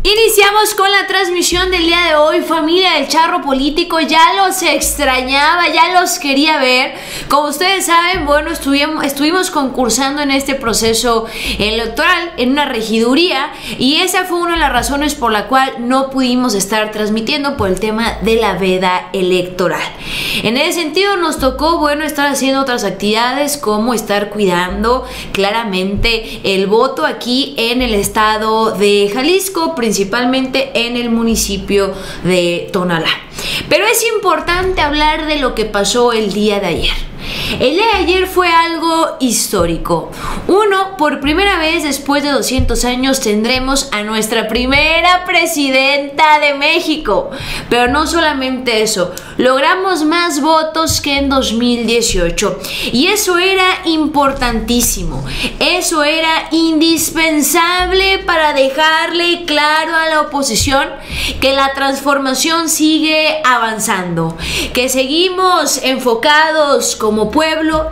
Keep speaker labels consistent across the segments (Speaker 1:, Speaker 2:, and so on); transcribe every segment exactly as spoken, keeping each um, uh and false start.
Speaker 1: Iniciamos con la transmisión del día de hoy, familia del Charro Político. Ya los extrañaba, ya los quería ver. Como ustedes saben, bueno, estuvimos, estuvimos concursando en este proceso electoral en una regiduría, y esa fue una de las razones por la cual no pudimos estar transmitiendo por el tema de la veda electoral. En ese sentido nos tocó, bueno, estar haciendo otras actividades como estar cuidando claramente el voto aquí en el estado de Jalisco, principalmente en el municipio de Tonalá. Pero es importante hablar de lo que pasó el día de ayer. El día de ayer fue algo histórico. Uno, por primera vez después de doscientos años tendremos a nuestra primera presidenta de México. Pero no solamente eso, logramos más votos que en dos mil dieciocho. Y eso era importantísimo. Eso era indispensable para dejarle claro a la oposición que la transformación sigue avanzando, que seguimos enfocados como pueblo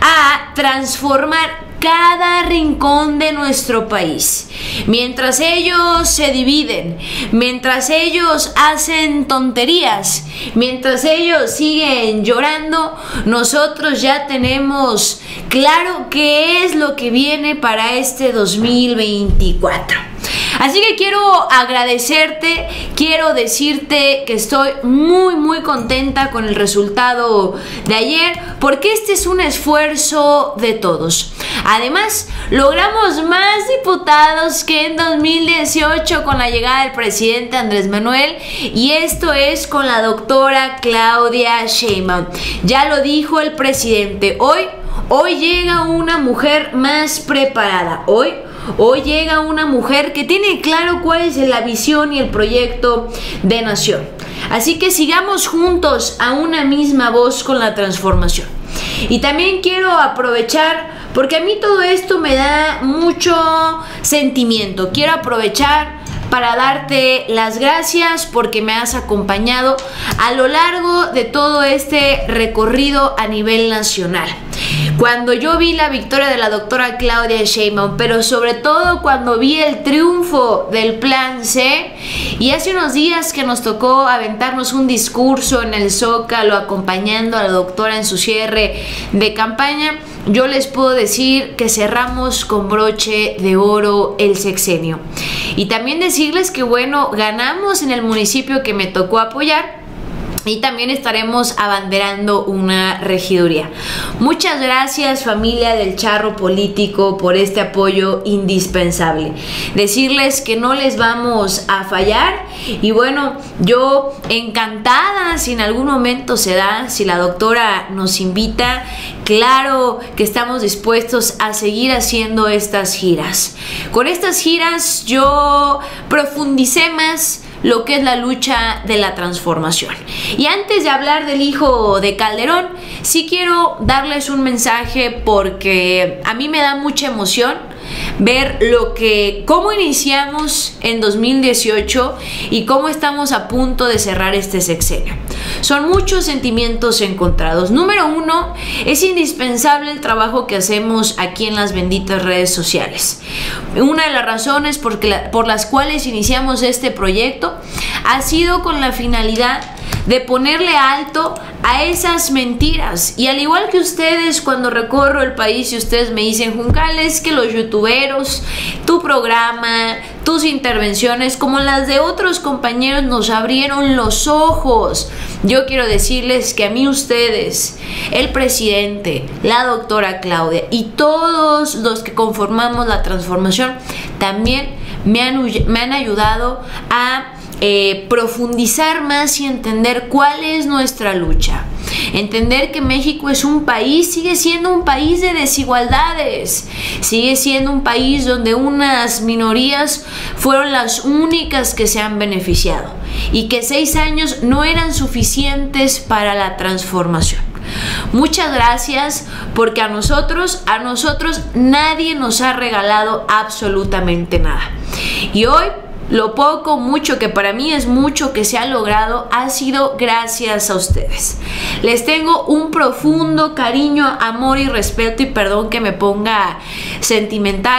Speaker 1: a transformar cada rincón de nuestro país. Mientras ellos se dividen, mientras ellos hacen tonterías, mientras ellos siguen llorando, nosotros ya tenemos claro qué es lo que viene para este dos mil veinticuatro. Así que quiero agradecerte, quiero decirte que estoy muy muy contenta con el resultado de ayer, porque este es un esfuerzo de todos. Además, logramos más diputados que en dos mil dieciocho con la llegada del presidente Andrés Manuel, y esto es con la doctora Claudia Sheinbaum. Ya lo dijo el presidente, hoy, hoy llega una mujer más preparada, hoy Hoy llega una mujer que tiene claro cuál es la visión y el proyecto de nación. Así que sigamos juntos a una misma voz con la transformación. Y también quiero aprovechar, porque a mí todo esto me da mucho sentimiento. Quiero aprovechar para darte las gracias porque me has acompañado a lo largo de todo este recorrido a nivel nacional. Cuando yo vi la victoria de la doctora Claudia Sheinbaum, pero sobre todo cuando vi el triunfo del Plan C, y hace unos días que nos tocó aventarnos un discurso en el Zócalo acompañando a la doctora en su cierre de campaña, yo les puedo decir que cerramos con broche de oro el sexenio. Y también decirles que, bueno, ganamos en el municipio que me tocó apoyar, y también estaremos abanderando una regiduría. Muchas gracias, familia del Charro Político, por este apoyo indispensable. Decirles que no les vamos a fallar, y bueno, yo encantada si en algún momento se da, si la doctora nos invita, claro que estamos dispuestos a seguir haciendo estas giras. Con estas giras yo profundicé más lo que es la lucha de la transformación. Y antes de hablar del hijo de Calderón, sí quiero darles un mensaje, porque a mí me da mucha emoción ver lo que, cómo iniciamos en dos mil dieciocho y cómo estamos a punto de cerrar este sexenio. Son muchos sentimientos encontrados. Número uno, es indispensable el trabajo que hacemos aquí en las benditas redes sociales. Una de las razones por, la, por las cuales iniciamos este proyecto ha sido con la finalidad de ponerle alto a esas mentiras. Y al igual que ustedes, cuando recorro el país y ustedes me dicen, Juncales, que los youtuberos, tu programa, tus intervenciones, como las de otros compañeros, nos abrieron los ojos. Yo quiero decirles que a mí ustedes, el presidente, la doctora Claudia y todos los que conformamos la transformación, también me han, me han ayudado a Eh, profundizar más y entender cuál es nuestra lucha. Entender que México es un país, sigue siendo un país de desigualdades, sigue siendo un país donde unas minorías fueron las únicas que se han beneficiado, y que seis años no eran suficientes para la transformación. Muchas gracias, porque a nosotros, a nosotros nadie nos ha regalado absolutamente nada. Y hoy, lo poco, mucho, que para mí es mucho que se ha logrado, ha sido gracias a ustedes. Les tengo un profundo cariño, amor y respeto, y perdón que me ponga sentimental,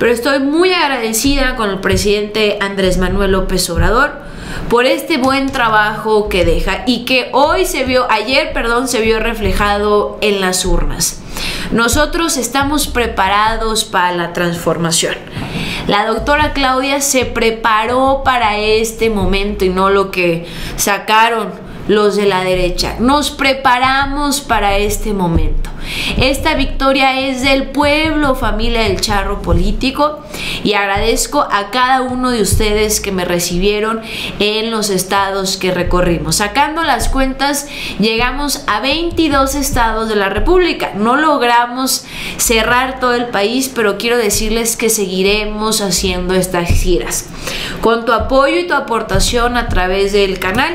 Speaker 1: pero estoy muy agradecida con el presidente Andrés Manuel López Obrador por este buen trabajo que deja y que hoy se vio, ayer, perdón, se vio reflejado en las urnas. Nosotros estamos preparados para la transformación. La doctora Claudia se preparó para este momento y no lo que sacaron los de la derecha. Nos preparamos para este momento. Esta victoria es del pueblo, familia del Charro Político, y agradezco a cada uno de ustedes que me recibieron en los estados que recorrimos. Sacando las cuentas, llegamos a veintidós estados de la República. No logramos cerrar todo el país, pero quiero decirles que seguiremos haciendo estas giras. Con tu apoyo y tu aportación a través del canal,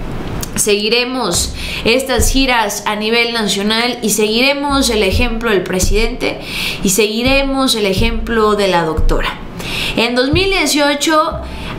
Speaker 1: seguiremos estas giras a nivel nacional y seguiremos el ejemplo del presidente y seguiremos el ejemplo de la doctora. En dos mil dieciocho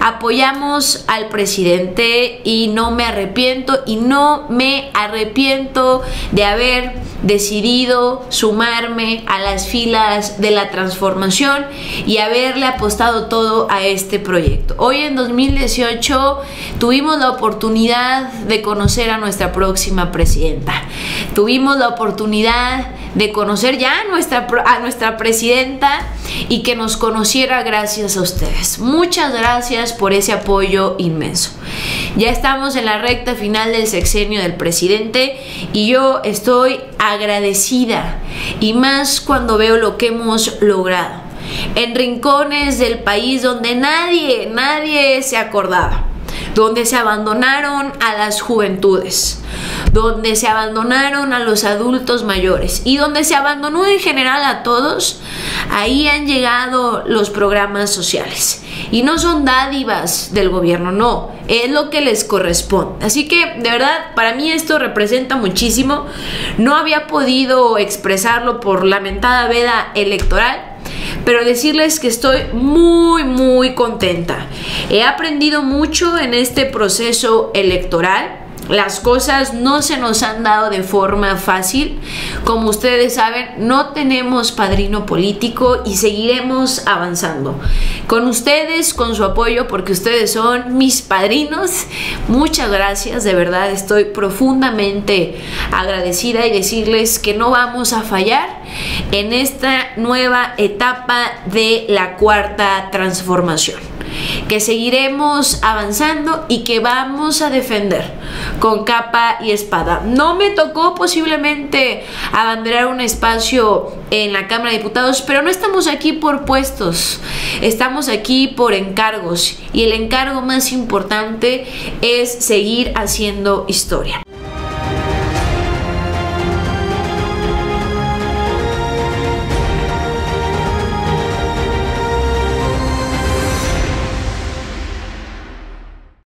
Speaker 1: apoyamos al presidente y no me arrepiento y no me arrepiento de haber decidido sumarme a las filas de la transformación y haberle apostado todo a este proyecto. Hoy en dos mil dieciocho tuvimos la oportunidad de conocer a nuestra próxima presidenta. Tuvimos la oportunidad de conocer ya a nuestra, a nuestra presidenta y que nos conociera gracias a ustedes. Muchas gracias por ese apoyo inmenso. Ya estamos en la recta final del sexenio del presidente y yo estoy agradecida, y más cuando veo lo que hemos logrado en rincones del país donde nadie, nadie se acordaba, donde se abandonaron a las juventudes, donde se abandonaron a los adultos mayores y donde se abandonó en general a todos. Ahí han llegado los programas sociales y no son dádivas del gobierno, no, es lo que les corresponde. Así que de verdad para mí esto representa muchísimo. No había podido expresarlo por la mentada veda electoral, pero decirles que estoy muy muy contenta. He aprendido mucho en este proceso electoral. Las cosas no se nos han dado de forma fácil. Como ustedes saben, no tenemos padrino político y seguiremos avanzando con ustedes, con su apoyo, porque ustedes son mis padrinos. Muchas gracias, de verdad estoy profundamente agradecida, y decirles que no vamos a fallar en esta nueva etapa de la cuarta transformación, que seguiremos avanzando y que vamos a defender con capa y espada. No me tocó posiblemente abanderar un espacio en la Cámara de Diputados, pero no estamos aquí por puestos, estamos aquí por encargos, y el encargo más importante es seguir haciendo historia.